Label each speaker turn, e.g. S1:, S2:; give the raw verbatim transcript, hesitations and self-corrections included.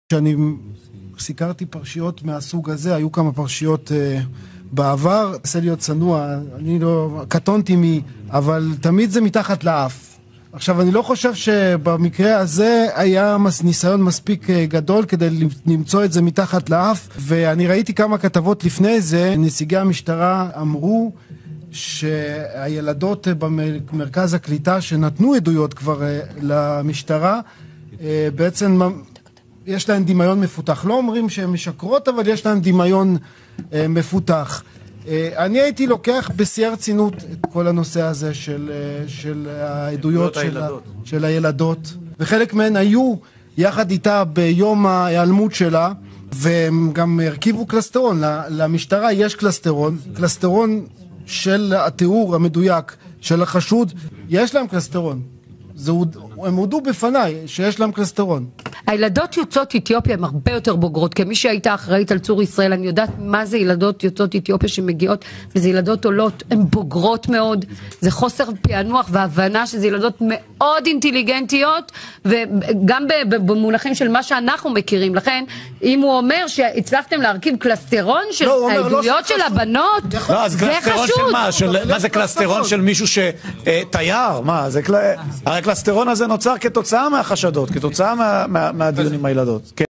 S1: כשאני סיקרתי פרשיות מהסוג הזה, היו כמה פרשיות uh, בעבר, עשה להיות צנוע, אני לא, קטונתי מי, אבל תמיד זה מתחת לאף. עכשיו, אני לא חושב שבמקרה הזה היה ניסיון מספיק גדול כדי למצוא את זה מתחת לאף, ואני ראיתי כמה כתבות לפני זה, נציגי המשטרה אמרו שהילדות במרכז הקליטה שנתנו עדויות כבר למשטרה, בעצם יש להן דמיון מפותח. לא אומרים שהן משקרות, אבל יש להן דמיון מפותח. אני הייתי לוקח בשיא הרצינות את כל הנושא הזה של, של העדויות של, של הילדות, וחלק מהן היו יחד איתה ביום ההיעלמות שלה, והם גם הרכיבו קלסטרון. למשטרה יש קלסטרון, קלסטרון של התיאור המדויק של החשוד, יש להם קלסטרון. זה, הם הודו בפניי שיש להם קלסטרון.
S2: הילדות יוצאות אתיופיה הן הרבה יותר בוגרות. כמי שהייתה אחראית על צור ישראל, אני יודעת מה זה ילדות יוצאות אתיופיה שמגיעות, וזה ילדות עולות, הן בוגרות מאוד. זה חוסר פענוח והבנה שזה ילדות מאוד אינטליגנטיות, וגם במונחים של מה שאנחנו מכירים. לכן, אם הוא אומר שהצלחתם להרכיב קלסטרון של העדויות של הבנות, זה חשוד.
S3: מה זה קלסטרון של מישהו שתייר? מה זה? הרי הקלסטרון הזה נוצר כתוצאה מהחשדות, כתוצאה מה, מה, מהדיון עם הילדות.